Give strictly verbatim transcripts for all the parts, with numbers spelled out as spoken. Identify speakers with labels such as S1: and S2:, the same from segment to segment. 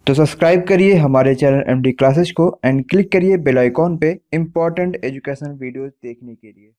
S1: तो सब्सक्राइब करिए हमारे चैनल एमडी क्लासेस को एंड क्लिक करिए बेल आइकॉन पे इम्पोर्टेंट एजुकेशन वीडियोस देखने के लिए।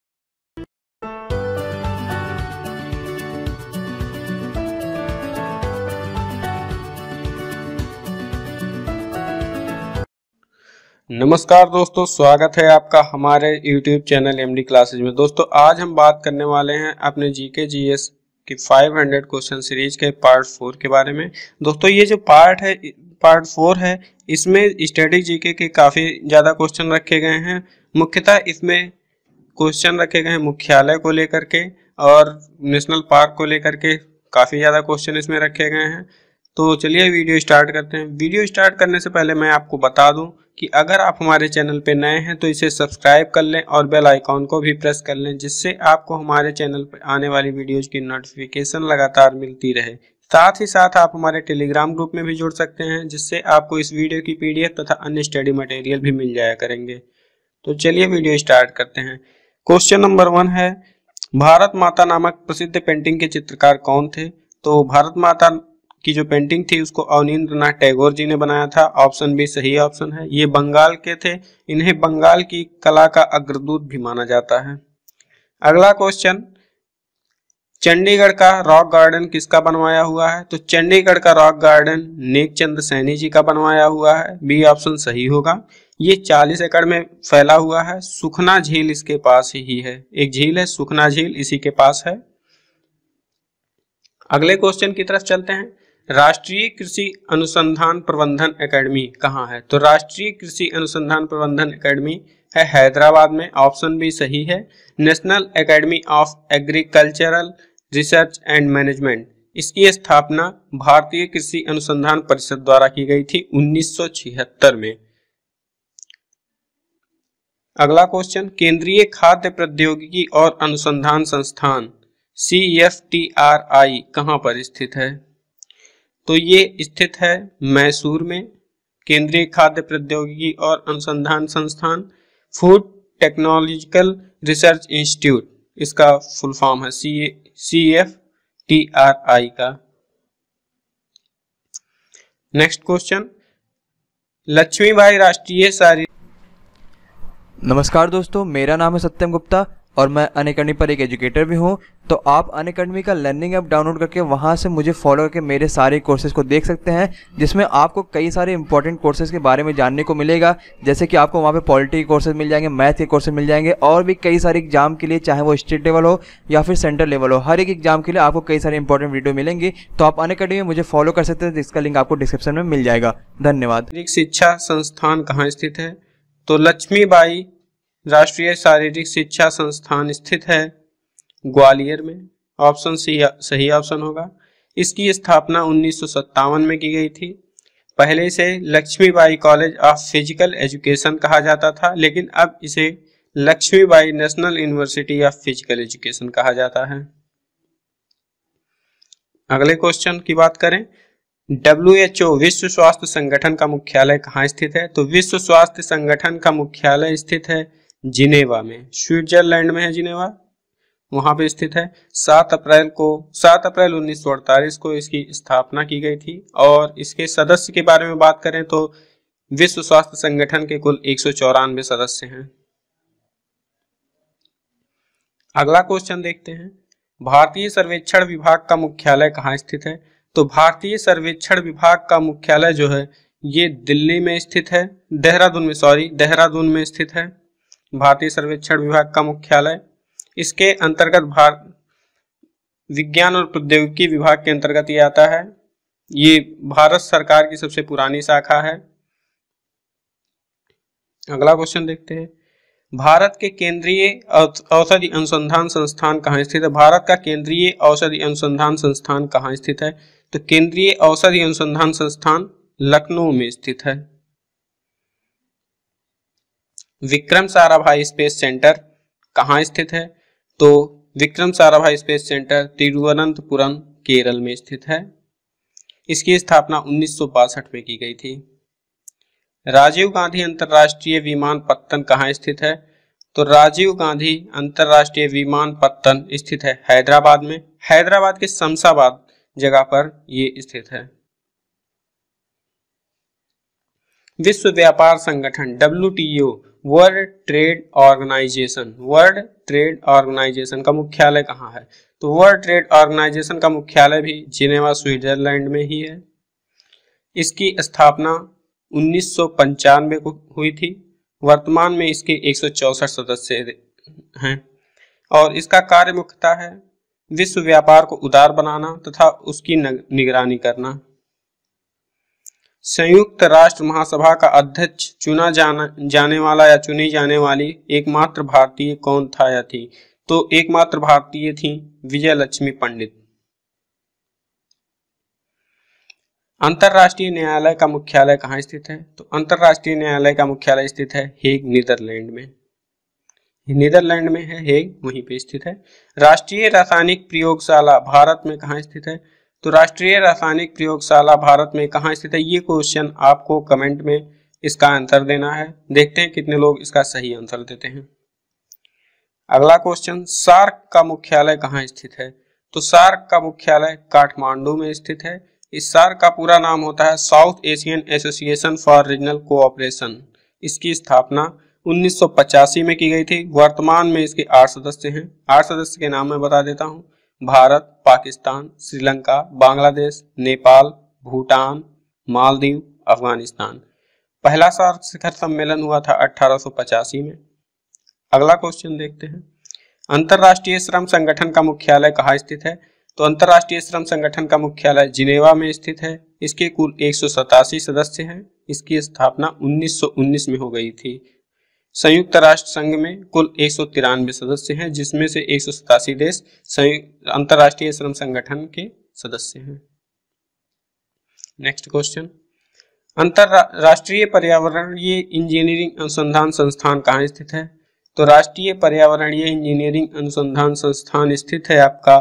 S2: नमस्कार दोस्तों, स्वागत है आपका हमारे यूट्यूब चैनल एमडी क्लासेज में। दोस्तों आज हम बात करने वाले हैं अपने जीके जीएस की पाँच सौ क्वेश्चन सीरीज के पार्ट फोर के बारे में। दोस्तों ये जो पार्ट है पार्ट फोर है, इसमें स्टैटिक जीके के काफ़ी ज़्यादा क्वेश्चन रखे गए हैं। मुख्यतः इसमें क्वेश्चन रखे गए हैं मुख्यालय को लेकर के और नेशनल पार्क को लेकर के, काफ़ी ज़्यादा क्वेश्चन इसमें रखे गए हैं। तो चलिए वीडियो स्टार्ट करते हैं। वीडियो स्टार्ट करने से पहले मैं आपको बता दूं कि अगर आप हमारे चैनल पे नए हैं तो इसे सब्सक्राइब कर लें और बेल आइकॉन को भी प्रेस कर लें, जिससे आपको हमारे चैनल पर आने वाली वीडियोज की नोटिफिकेशन लगातार मिलती रहे। साथ ही साथ आप हमारे टेलीग्राम ग्रुप में भी जुड़ सकते हैं, जिससे आपको इस वीडियो की पीडीएफ तथा अन्य स्टडी मटेरियल भी मिल जाया करेंगे। तो चलिए वीडियो स्टार्ट करते हैं। क्वेश्चन नंबर वन है, भारत माता नामक प्रसिद्ध पेंटिंग के चित्रकार कौन थे? तो भारत माता की जो पेंटिंग थी उसको अवनींद्रनाथ टैगोर जी ने बनाया था। ऑप्शन बी सही ऑप्शन है। ये बंगाल के थे। इन्हें बंगाल की कला का अग्रदूत भी माना जाता है। अगला क्वेश्चन, चंडीगढ़ का रॉक गार्डन किसका बनवाया हुआ है? तो चंडीगढ़ का रॉक गार्डन नेकचंद सैनी जी का बनवाया हुआ है। बी ऑप्शन सही होगा। ये चालीस एकड़ में फैला हुआ है। सुखना झील इसके पास ही है। एक झील है सुखना झील, इसी के पास है। अगले क्वेश्चन की तरफ चलते हैं। राष्ट्रीय कृषि अनुसंधान प्रबंधन एकेडमी कहाँ है? तो राष्ट्रीय कृषि अनुसंधान प्रबंधन एकेडमी है हैदराबाद में। ऑप्शन बी सही है। National academy of agricultural research and management, इसकी स्थापना भारतीय कृषि अनुसंधान परिषद द्वारा की गई थी उन्नीस सौ छिहत्तर में। अगला क्वेश्चन, केंद्रीय खाद्य प्रौद्योगिकी और अनुसंधान संस्थान C F T R I कहाँ पर स्थित है? तो ये स्थित है मैसूर में। केंद्रीय खाद्य प्रौद्योगिकी और अनुसंधान संस्थान, फूड टेक्नोलॉजिकल रिसर्च इंस्टीट्यूट, इसका फुल फॉर्म है C F T R I का। नेक्स्ट क्वेश्चन, लक्ष्मीबाई राष्ट्रीय शारीरिक
S1: नमस्कार दोस्तों, मेरा नाम है सत्यम गुप्ता और मैं अनअकैडमी पर एक एजुकेटर भी हूं। तो आप अनअकैडमी का लर्निंग ऐप डाउनलोड करके वहां से मुझे फॉलो करके मेरे सारे कोर्सेज को देख सकते हैं, जिसमें आपको कई सारे इंपॉर्टेंट कोर्सेज के बारे में जानने को मिलेगा। जैसे कि आपको वहां पे पॉलिटी के कोर्सेज मिल जाएंगे, मैथ के कोर्सेज मिल जाएंगे और भी कई सारे एग्जाम के लिए, चाहे वो स्टेट लेवल हो या फिर सेंट्रल लेवल हो, हर एक एग्जाम के लिए आपको कई सारे इंपॉर्टेंट वीडियो मिलेंगे। तो आप अनअकैडमी में मुझे फॉलो कर सकते हैं, जिसका लिंक आपको डिस्क्रिप्शन में मिल जाएगा। धन्यवाद।
S2: शिक्षा संस्थान कहाँ स्थित है? तो लक्ष्मीबाई राष्ट्रीय शारीरिक शिक्षा संस्थान स्थित है ग्वालियर में। ऑप्शन सी सही ऑप्शन होगा। इसकी स्थापना उन्नीस सौ सत्तावन में की गई थी। पहले इसे Lakshmibai college of physical education कहा जाता था, लेकिन अब इसे Lakshmibai national university of physical education कहा जाता है। अगले क्वेश्चन की बात करें, डब्ल्यू एच ओ विश्व स्वास्थ्य संगठन का मुख्यालय कहाँ स्थित है? तो विश्व स्वास्थ्य संगठन का मुख्यालय स्थित है जिनेवा में, स्विट्जरलैंड में है जिनेवा, वहां पे स्थित है। सात अप्रैल को सात अप्रैल उन्नीस सौ अड़तालीस को इसकी स्थापना की गई थी। और इसके सदस्य के बारे में बात करें तो विश्व स्वास्थ्य संगठन के कुल एक सौ चौरानवे सदस्य हैं। अगला क्वेश्चन देखते हैं, भारतीय सर्वेक्षण विभाग का मुख्यालय कहाँ स्थित है? तो भारतीय सर्वेक्षण विभाग का मुख्यालय जो है ये दिल्ली में स्थित है, देहरादून में सॉरी देहरादून में स्थित है भारतीय सर्वेक्षण विभाग का मुख्यालय। इसके अंतर्गत भारत विज्ञान और प्रौद्योगिकी विभाग के अंतर्गत ये आता है। ये भारत सरकार की सबसे पुरानी शाखा है। अगला क्वेश्चन देखते हैं, भारत के केंद्रीय औषधि अनुसंधान संस्थान कहाँ स्थित है? भारत का केंद्रीय औषधि अनुसंधान संस्थान कहाँ स्थित है? तो केंद्रीय औषधि अनुसंधान संस्थान लखनऊ में स्थित है। विक्रम साराभाई स्पेस सेंटर कहाँ स्थित है? तो विक्रम साराभाई स्पेस सेंटर तिरुवनंतपुरम केरल में स्थित है। इसकी स्थापना उन्नीस सौ बासठ में की गई थी। राजीव गांधी अंतर्राष्ट्रीय विमानपत्तन कहाँ स्थित है? तो राजीव गांधी अंतर्राष्ट्रीय विमानपत्तन स्थित है हैदराबाद में। हैदराबाद के शमशाबाद जगह पर ये स्थित है। विश्व व्यापार संगठन W T O, world trade organisation, world trade organisation का मुख्यालय कहाँ है? तो वर्ल्ड ट्रेड ऑर्गेनाइजेशन का मुख्यालय भी जिनेवा स्विट्जरलैंड में ही है। इसकी स्थापना उन्नीस सौ पंचानवे को हुई थी। वर्तमान में इसके एक सौ चौसठ सदस्य हैं और इसका कार्य मुख्यतः है विश्व व्यापार को उदार बनाना तथा उसकी निगरानी करना। संयुक्त राष्ट्र महासभा का अध्यक्ष चुना जाना जाने वाला या चुनी जाने वाली एकमात्र भारतीय कौन था या थी? तो एकमात्र भारतीय थी विजय लक्ष्मी पंडित। अंतरराष्ट्रीय न्यायालय का मुख्यालय कहाँ स्थित है? तो अंतरराष्ट्रीय न्यायालय का मुख्यालय स्थित है हेग, नीदरलैंड में। नीदरलैंड में है हेग, वहीं पे स्थित है। राष्ट्रीय रासायनिक प्रयोगशाला भारत में कहाँ स्थित है? तो राष्ट्रीय रासायनिक प्रयोगशाला भारत में कहाँ स्थित है? ये क्वेश्चन आपको कमेंट में इसका आंसर देना है। देखते हैं कितने लोग इसका सही आंसर देते हैं। अगला क्वेश्चन, सार्क का मुख्यालय कहाँ स्थित है? तो सार्क का मुख्यालय काठमांडू में स्थित है। इस सार्क का पूरा नाम होता है South Asian association for regional cooperation. इसकी स्थापना उन्नीस सौ पचासी में की गई थी। वर्तमान में इसके आठ सदस्य हैं। आठ सदस्य के नाम मैं बता देता हूँ। भारत, पाकिस्तान, श्रीलंका, बांग्लादेश, नेपाल, भूटान, मालदीव, अफगानिस्तान। पहला सार्क शिखर सम्मेलन हुआ था अठारह सौ पचासी में। अगला क्वेश्चन देखते हैं, अंतरराष्ट्रीय श्रम संगठन का मुख्यालय कहाँ स्थित है? तो अंतरराष्ट्रीय श्रम संगठन का मुख्यालय जिनेवा में स्थित है। इसके कुल एक सौ सतासी सदस्य हैं। इसकी स्थापना उन्नीस सौ उन्नीस में हो गई थी। संयुक्त राष्ट्र संघ में कुल एक सौ तिरानवे सदस्य हैं, जिसमें से एक सौ सतासी देश संयुक्त अंतरराष्ट्रीय श्रम संगठन के सदस्य हैं। नेक्स्ट क्वेश्चन, अंतरराष्ट्रीय पर्यावरणीय इंजीनियरिंग अनुसंधान संस्थान कहाँ स्थित है? तो राष्ट्रीय पर्यावरणीय इंजीनियरिंग अनुसंधान संस्थान स्थित है आपका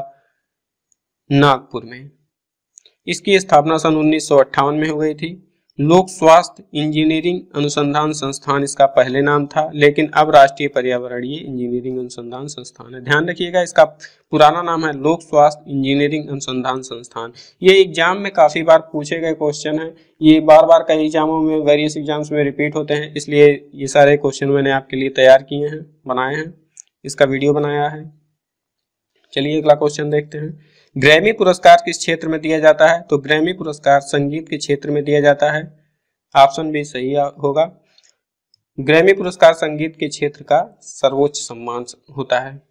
S2: नागपुर में। इसकी स्थापना सन उन्नीस सौ अट्ठावन में हो गई थी। लोक स्वास्थ्य इंजीनियरिंग अनुसंधान संस्थान इसका पहले नाम था, लेकिन अब राष्ट्रीय पर्यावरणीय इंजीनियरिंग अनुसंधान संस्थान है। ध्यान रखिएगा, इसका पुराना नाम है लोक स्वास्थ्य इंजीनियरिंग अनुसंधान संस्थान। ये एग्जाम में काफी बार पूछे गए क्वेश्चन है। ये बार बार कई एग्जामों में, वेरियस एग्जाम्स में रिपीट होते हैं, इसलिए ये सारे क्वेश्चन मैंने आपके लिए तैयार किए हैं, बनाए हैं, इसका वीडियो बनाया है। चलिए अगला क्वेश्चन देखते हैं, ग्रैमी पुरस्कार किस क्षेत्र में दिया जाता है? तो ग्रैमी पुरस्कार संगीत के क्षेत्र में दिया जाता है। ऑप्शन भी सही होगा। ग्रैमी पुरस्कार संगीत के क्षेत्र का सर्वोच्च सम्मान होता है।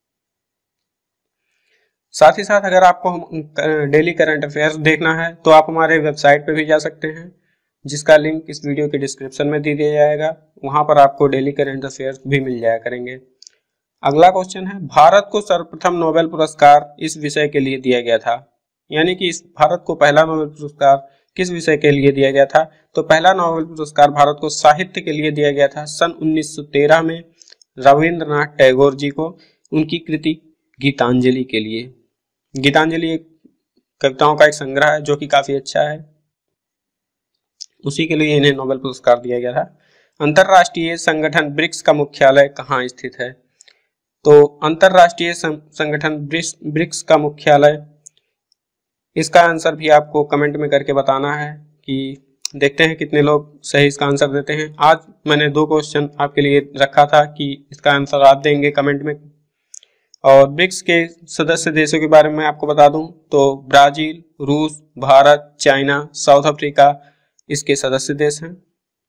S2: साथ ही साथ अगर आपको डेली करंट अफेयर्स देखना है तो आप हमारे वेबसाइट पे भी जा सकते हैं, जिसका लिंक इस वीडियो के डिस्क्रिप्शन में दे दिया जाएगा। वहां पर आपको डेली करंट अफेयर्स भी मिल जाया करेंगे। अगला क्वेश्चन है, भारत को सर्वप्रथम नोबेल पुरस्कार इस विषय के लिए दिया गया था? यानी कि इस भारत को पहला नोबेल पुरस्कार किस विषय के लिए दिया गया था? तो पहला नोबेल पुरस्कार भारत को साहित्य के लिए दिया गया था सन उन्नीस सौ तेरह में रविंद्रनाथ टैगोर जी को, उनकी कृति गीतांजलि के लिए। गीतांजलि एक कविताओं का एक संग्रह है जो कि काफी अच्छा है, उसी के लिए इन्हें नोबेल पुरस्कार दिया गया था। अंतरराष्ट्रीय संगठन ब्रिक्स का मुख्यालय कहाँ स्थित है? तो अंतरराष्ट्रीय संगठन ब्रिक्स का मुख्यालय, इसका आंसर भी आपको कमेंट में करके बताना है कि देखते हैं कितने लोग सही इसका आंसर देते हैं। आज मैंने दो क्वेश्चन आपके लिए रखा था कि इसका आंसर आप देंगे कमेंट में। और ब्रिक्स के सदस्य देशों के बारे में आपको बता दूं तो ब्राजील, रूस, भारत, चाइना, साउथ अफ्रीका इसके सदस्य देश हैं।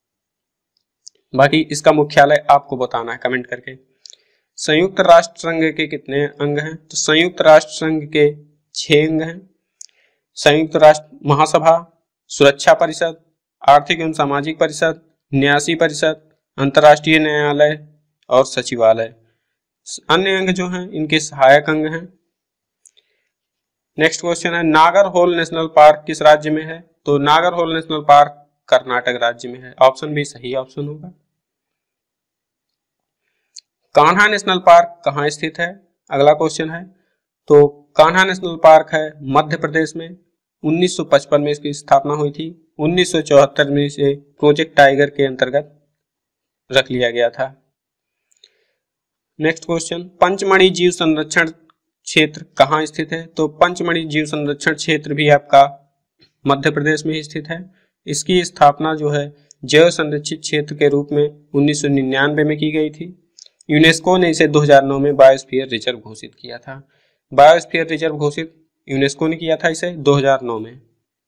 S2: बाकी इसका मुख्यालय आपको बताना है कमेंट करके। संयुक्त राष्ट्र संघ के कितने अंग हैं? तो संयुक्त राष्ट्र संघ के छह अंग हैं। संयुक्त राष्ट्र महासभा, सुरक्षा परिषद, आर्थिक एवं सामाजिक परिषद, न्यासी परिषद, अंतर्राष्ट्रीय न्यायालय और सचिवालय। अन्य अंग जो हैं इनके सहायक अंग हैं। नेक्स्ट क्वेश्चन है, नागरहोल नेशनल पार्क किस राज्य में है? तो नागरहोल नेशनल पार्क कर्नाटक राज्य में है। ऑप्शन भी सही ऑप्शन होगा। कान्हा नेशनल पार्क कहाँ स्थित है? अगला क्वेश्चन है, तो कान्हा नेशनल पार्क है मध्य प्रदेश में। उन्नीस सौ पचपन में इसकी स्थापना हुई थी। उन्नीस सौ चौहत्तर में इसे प्रोजेक्ट टाइगर के अंतर्गत रख लिया गया था। नेक्स्ट क्वेश्चन, पंचमढ़ी जीव संरक्षण क्षेत्र कहाँ स्थित है? तो पंचमढ़ी जीव संरक्षण क्षेत्र भी आपका मध्य प्रदेश में ही स्थित है। इसकी स्थापना जो है जैव संरक्षित क्षेत्र के रूप में उन्नीस सौ निन्यानवे में की गई थी। यूनेस्को ने इसे दो हज़ार नौ में बायोस्फीयर रिजर्व घोषित किया था। बायोस्फीयर रिजर्व घोषित यूनेस्को ने किया था इसे दो हज़ार नौ में।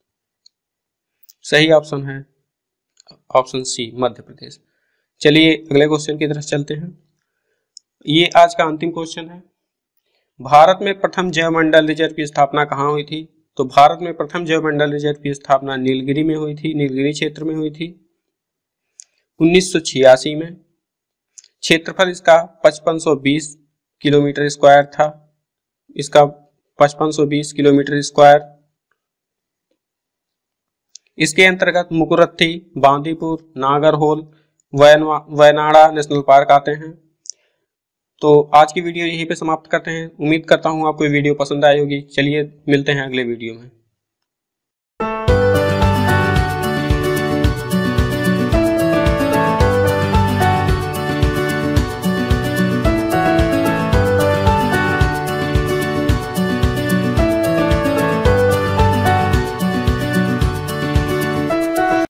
S2: सही ऑप्शन है ऑप्शन सी, मध्य प्रदेश। चलिए अगले क्वेश्चन की तरफ चलते हैं। ये आज का अंतिम क्वेश्चन है। भारत में प्रथम जैव मंडल रिजर्व की स्थापना कहाँ हुई थी? तो भारत में प्रथम जैव मंडल रिजर्व की स्थापना नीलगिरी में हुई थी, नीलगिरी क्षेत्र में हुई थी उन्नीस सौ छियासी में। क्षेत्रफल इसका पचपन सौ बीस किलोमीटर स्क्वायर था। इसका पचपन सौ बीस किलोमीटर स्क्वायर। इसके अंतर्गत मुकुरथी, बांदीपुर, नागरहोल, वयनाड़ा नेशनल पार्क आते हैं। तो आज की वीडियो यहीं पे समाप्त करते हैं। उम्मीद करता हूँ आपको वीडियो पसंद आई होगी। चलिए मिलते हैं अगले वीडियो में।